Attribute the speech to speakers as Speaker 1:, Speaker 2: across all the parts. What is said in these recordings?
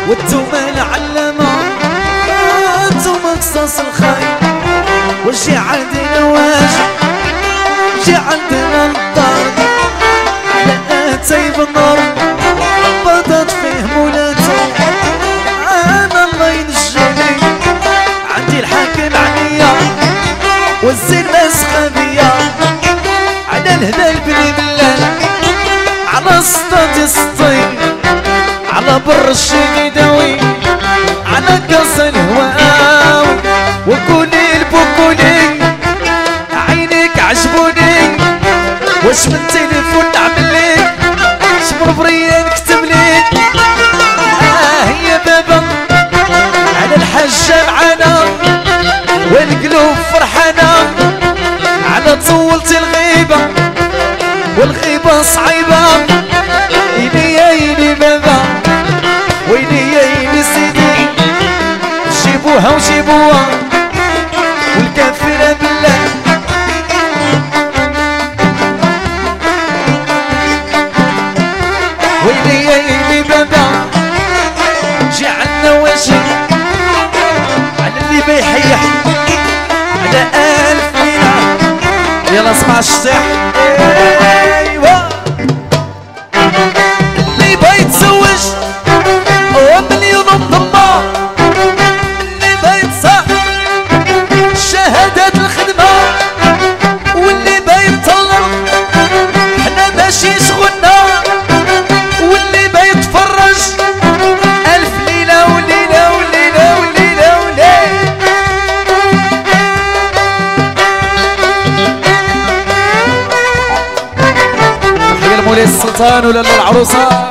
Speaker 1: والتومة العلمة انتم قصص الخير. وجي عندنا واجب جي عندنا الدار على اتاي بالنار بدات فيه مولاته. انا الله ينجيني عندي الحاكم عليا والزين ناس غبية على الهلال بني بلال على سطات السطين على بر الشيداوي على كاس الهواوي وكوني البوكولي عينيك عجبوني. واش من تليفون نعملك شمر بريان كتبلك هي بابا على الحاجة معانا والقلوب فرحانة على طولتي الغيبة والغيبة صعيبة. إيدي يا إيدي بابا ويلي يا إيدي سيدي جيبوها وجيبوها والكافرة بالله. ويلي يا إيدي بابا جي عنا وجه على اللي بيحيح على 1000 ليرة. يلا اسمع الشطيح. ايوا اللي بيتزوج ومليون الضمة اللي بيتصح شهادات الخدمة واللي بيطلق حنا ماشي شغلنا واللي بيتفرج 1000 ليلة وليلة وليلة وليلة وليلة. تحية لمولاي السلطان ولا العروسة.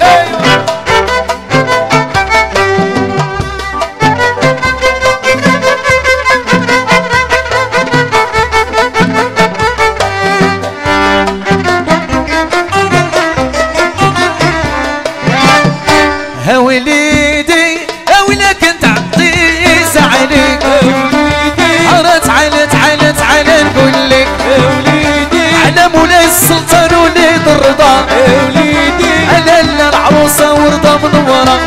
Speaker 1: ها وليدي ها ولا كنت عطيس عليك عرت على نقول لك على مولاي السلطان وليد الرضا على العروسة ورضا منورة.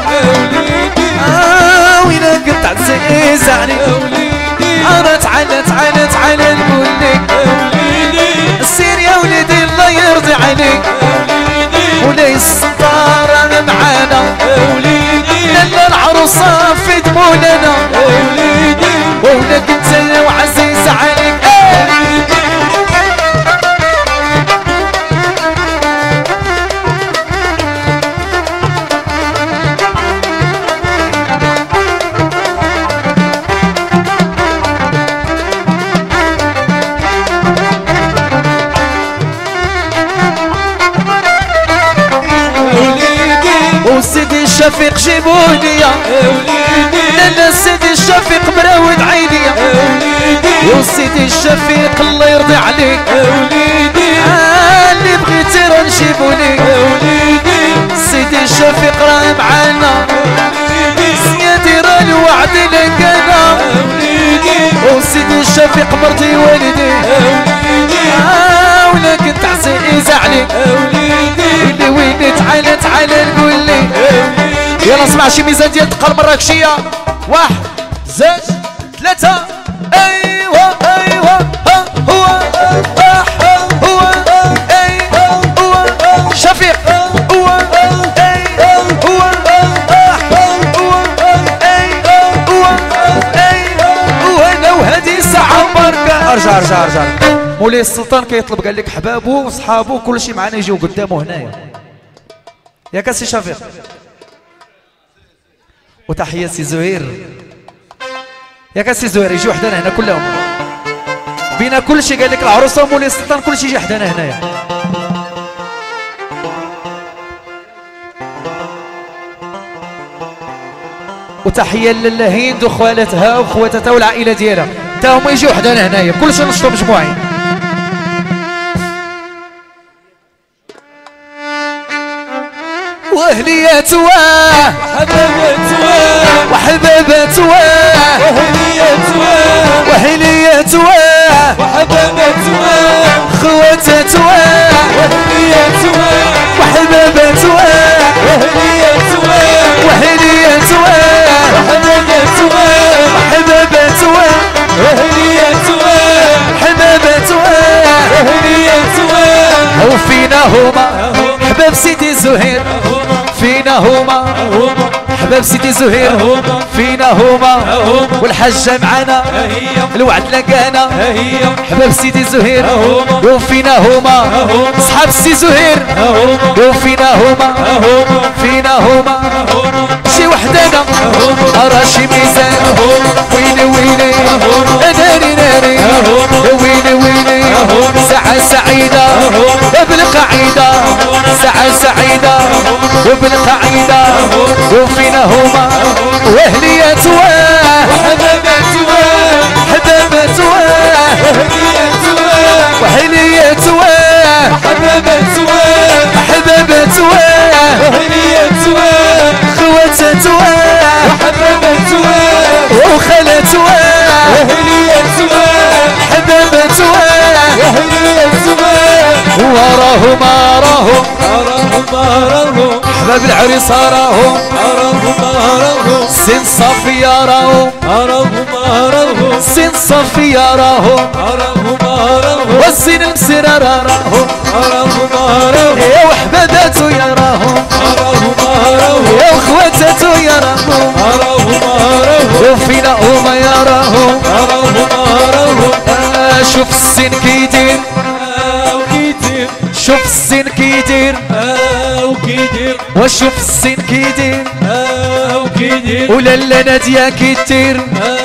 Speaker 1: ولا كنت عزيز عليك عرت على نقول لك سير يا وليدي الله يرضي عليك مولاي السلطان انا معانا لأن العروسة في دموعنا وولك انت وعزيز عليك. وسيدي الشفيق جيبوني يا لا سيدي الشفيق مراود عيني يا وسيدي الشفيق الله يرضي عليك اللي بغيتي راه نجيبوليك سيدي الشفيق راه معانا سيدي راه الوعد لك انا وسيدي الشفيق مرضي والدي ولكن تعزيز عليك اللي وين تعالى نقول لي. يلا اسمع شي ميزان ديال الدقه المراكشيه 1 2 3 ايوا ها هو شفيق هو انا وهذه ساعه بركه. ارجع مولاي السلطان كيطلب قال لك حبابه وصحابه كل شيء معنا يجيو قدامه هنايا ياك سي شفيق. وتحية سي زهير ياك سي زهير يجيو حدانا هنا كلهم بينا كل شيء قال لك العروسه ومولاي السلطان كل شيء يجي حدانا هنايا. وتحية للهند وخوالتها وخواتها والعائله ديالها تا هما يجيو حدانا هنايا كل شيء نشطوا مجموعين. واهليات واه وحبابات واه وهليات واه وحبابات واه خواتات واه وهليات واه وحبابات واه وهليات واه وهليات هما حباب سيدي زهير فينا هما والحجة معانا الوعد لقانا حباب سيدي زهير وفينا هما صحاب سيدي زهير وفينا هما فينا هما شي وحدنا ارى شي ميزان ويلي ويلي ناري ناري ويلي ويلي ساعة سعيدة بالقعيدة ساعة سعيدة وبالقعيدة وفينا هما واهليات حبابات حبابات واهليات حبابات حبابات واهليات خواتات وحبابات وخالات واهليات حبابات واهليات وراهم حباب العريس راهم سن صافية راهم سن صافية راهم والسن المسرر راهم يا وحباباتو يا راهم يا وخواتاتو يا راهم وفينا هما يا راهم شوف السن كيدير شوف السن كيدير وشوف السن كيدير ولالا نادية كيدير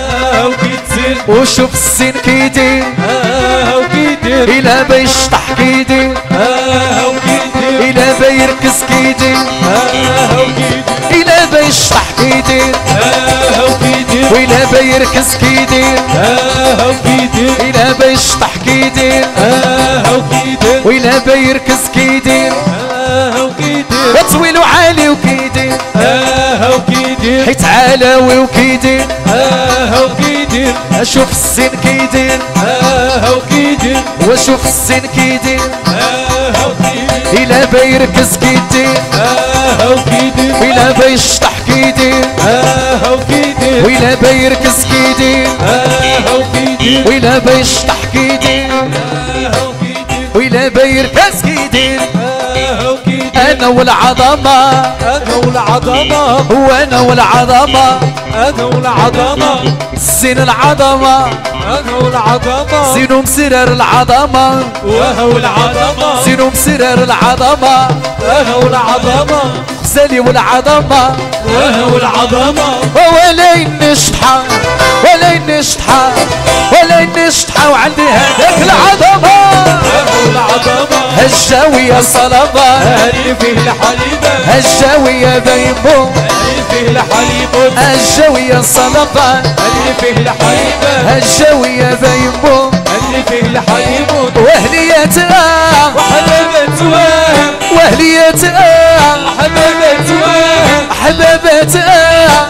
Speaker 1: وشوف السن كيدير إلا بيشطح كيدير إلا بيركز كيدير إلا بيشطح كيدير وإلا بيركز كيدير إلا بيشطح كيدير وإلا بيركز كيدير وطويل وعالي وكيدير حيت علاوي وكيدير اشوف السن كيدير واشوف السن كيدير إلا بيركز كيدير وإلا بيشطح كيدير وإلا بيركز كيدير وإلا بيشطح كيدير وإلا بيركز كيدير أنا والعظمة
Speaker 2: أنا والعظمة
Speaker 1: وأنا والعظمة
Speaker 2: أنا والعظمة
Speaker 1: سين العظمة
Speaker 2: أنا والعظمة
Speaker 1: زينو مسرر العظمة
Speaker 2: وهو العظمة
Speaker 1: زينو مسرر العظمة
Speaker 2: أنا والعظمة
Speaker 1: غزالي والعظمة
Speaker 2: وهو العظمة
Speaker 1: ولا نشطحة ولا نشطحة ولا نشطحة وعندي هذاك العظمة
Speaker 2: وهو العظمة
Speaker 1: هالجاوية صلبة
Speaker 2: اللي فيه الحليبة
Speaker 1: هالجاوية بيمو
Speaker 2: اللي فيه الحليب
Speaker 1: هالجاوية صلبة
Speaker 2: اللي فيه الحليبة
Speaker 1: هالجاوية بيمو
Speaker 2: اللي فيه الحليب
Speaker 1: واهليتها
Speaker 2: وحبابتها
Speaker 1: واهليتها
Speaker 2: حبابتها
Speaker 1: حبابتها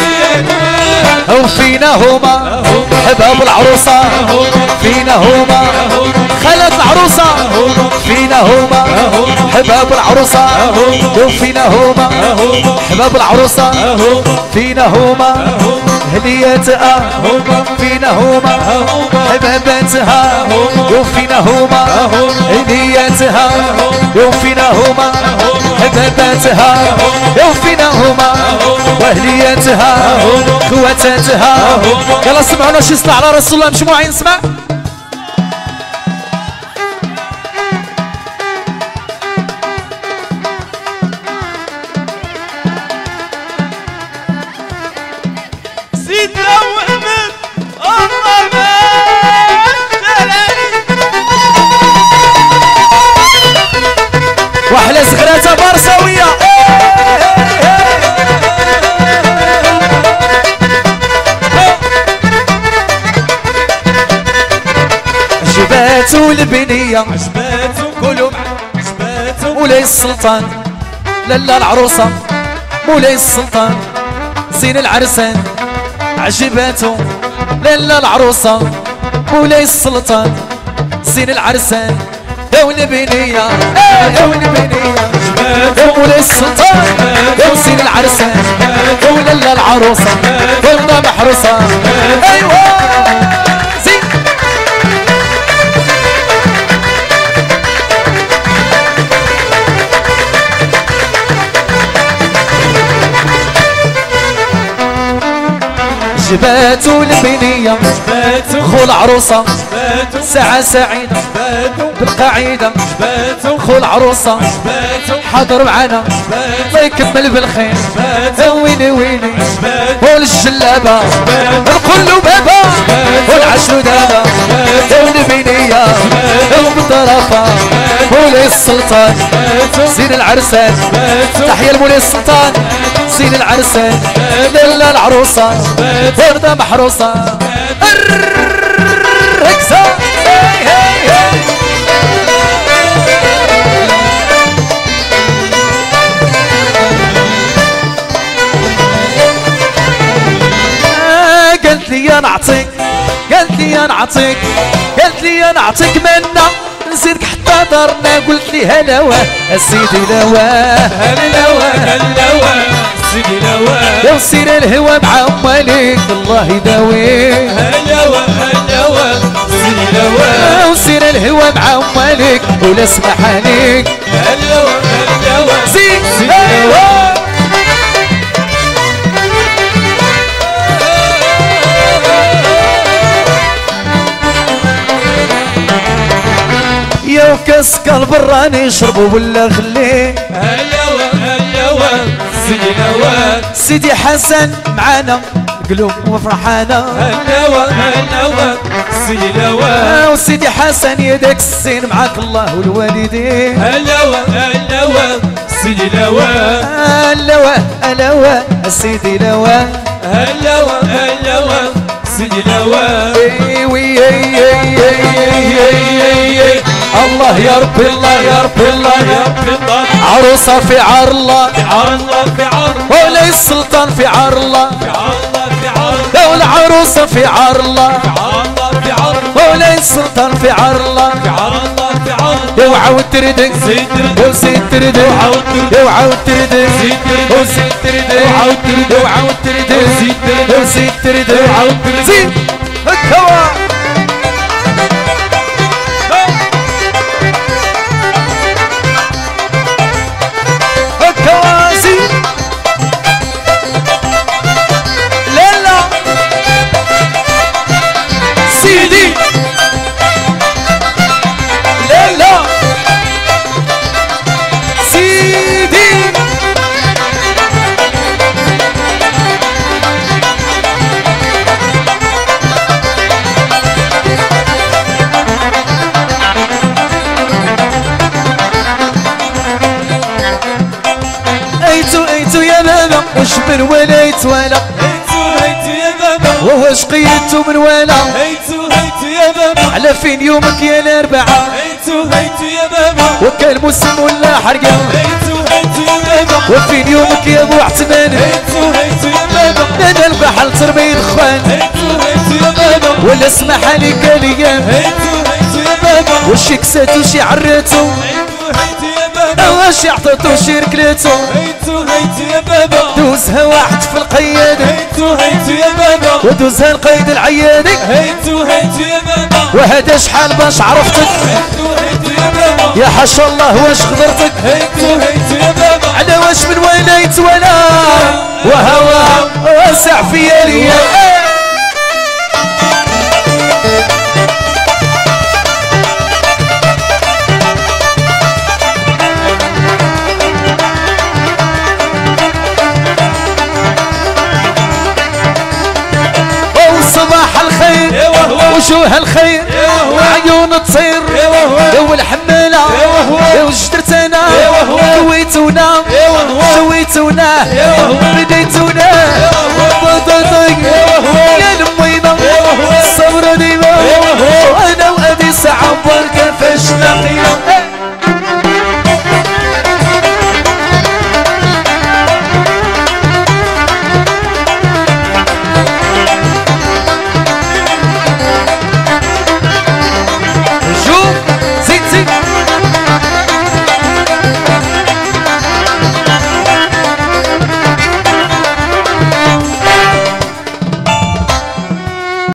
Speaker 1: وفينا هما حباب العروسة فينا هما خالات العروسة فينا هما حباب العروسة وفينا هما حباب العروسة فينا هما هديتها فينا هما حباباتها وفينا هما هديتها وفينا هما حباباتها وفينا هما واهلياتها خواتاتها يلا سمعونا شي صلاة على رسول الله مجموعين نسمع
Speaker 2: سيدنا محمد الله
Speaker 1: واحلى زغراتها بارساوية عجباتو البنية
Speaker 2: عجباتو
Speaker 1: قولوا
Speaker 2: عجباتو
Speaker 1: مولاي السلطان لالا العروسة مولاي السلطان زين العرسان عجباتو لالا العروسة مولاي السلطان زين العرسان يا والبنية يا والبنية يا مولاي السلطان يا زين العرسان يا ولالا العروسة يا محروسة ايوه زين جباتو البنية خو العروسة ساعة سعيدة بالقاعدة خو العروسة حاضر معانا الله يكمل بالخير ويلي ويلي والجلابة نقول له بابا والعشر دابا والبنية وبالطرفة مولاي السلطان زين العرسان تحية لمولاي السلطان زين العرسان لالا العروسة وردة محروسة هكسا قالت لي نعطيك قالت لي نعطيك قالت لي نعطيك منا نزيدك حتى دارنا قلت لي هلاوة سيدي لوا
Speaker 2: هلاوة سيدي لوا
Speaker 1: يا وسير الهوى مع مالك الله يداوي
Speaker 2: هلاوة سيدي لوا
Speaker 1: يا وسير الهوى مع مالك ولا اسمح عليك
Speaker 2: هلاوة
Speaker 1: سيدي لوا يا وكاس قلب الراني يشربوا ولا خليه
Speaker 2: هلاوة سيدي لوا
Speaker 1: سيدي حسن معانا قلوب وفرحانة
Speaker 2: هلاوة سيدي لوا
Speaker 1: وسيدي حسن يدك السين معاك الله والوالدين
Speaker 2: هلاوة سيدي لوا
Speaker 1: هلاوة سيدي لوا
Speaker 2: هلاوة سيدي لوا
Speaker 1: الله يا ربي الله يا ربي الله
Speaker 2: يا رب الله
Speaker 1: عروسة في عار الله
Speaker 2: في عار الله في عار
Speaker 1: مولاي السلطان في عار الله
Speaker 2: في عار الله في عار
Speaker 1: دولة عروسة في عار الله
Speaker 2: في عار الله في عار
Speaker 1: مولاي السلطان في عار الله
Speaker 2: في عار الله في عار
Speaker 1: اوعى وتردك
Speaker 2: زيد تردك
Speaker 1: وزيد تردك
Speaker 2: اوعى وتردك
Speaker 1: اوعى وتردك
Speaker 2: زيد تردك
Speaker 1: وزيد تردك
Speaker 2: اوعى وتردك
Speaker 1: اوعى وتردك
Speaker 2: وزيد تردك
Speaker 1: وزيد تردك
Speaker 2: اوعى وتردك
Speaker 1: زيد هكوا هكوا زيد لالا سيدي لالا سيدي ايتو يا بابا وش من وليت ولا
Speaker 2: هيتو يا بابا
Speaker 1: وش قيدتو من ولا
Speaker 2: هيتو يا بابا
Speaker 1: على فين يومك يا الاربعاء
Speaker 2: هيتو يا بابا
Speaker 1: وكان موسم ولا حرقة
Speaker 2: هيتو يا بابا
Speaker 1: وفين يومك يا ابو عثمان
Speaker 2: هيتو يا بابا
Speaker 1: انا البحر ترمي الخوان
Speaker 2: هيتو يا بابا
Speaker 1: ولا اسمح عليك الايام
Speaker 2: هيتو يا بابا
Speaker 1: وش كساتو شي عريتو
Speaker 2: هيتو يا بابا
Speaker 1: واش عطيتو شي ركليتو
Speaker 2: هيتو يا بابا
Speaker 1: دوزها واحد في القيادة
Speaker 2: هيتو يا بابا
Speaker 1: ودوزها القيد العيادي
Speaker 2: هيتو يا بابا
Speaker 1: وهذا شحال باش عرفتك
Speaker 2: هيتو يا بابا
Speaker 1: يا حاشا الله واش خضرتك
Speaker 2: هيتو يا بابا
Speaker 1: على واش من وليت ولا وهوا واسع فيا ليا صباح الخير وجوه الخير عيون تصير يا الحمالة يا وجدرتنا كويتونا شويتونا بديتونا